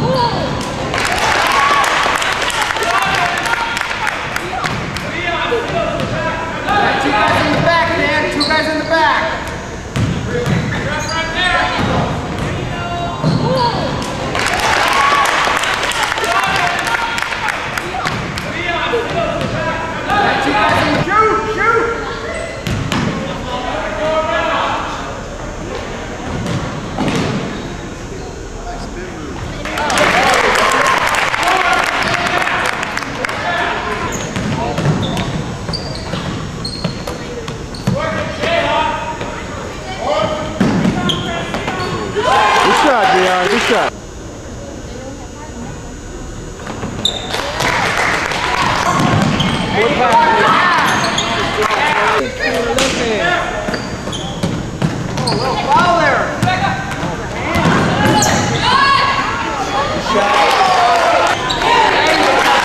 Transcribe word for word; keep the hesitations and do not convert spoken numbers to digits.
Two guys in the back, man. Two guys in the back. Two guys in the shoot, shoot. Good shot, Dion. Good shot.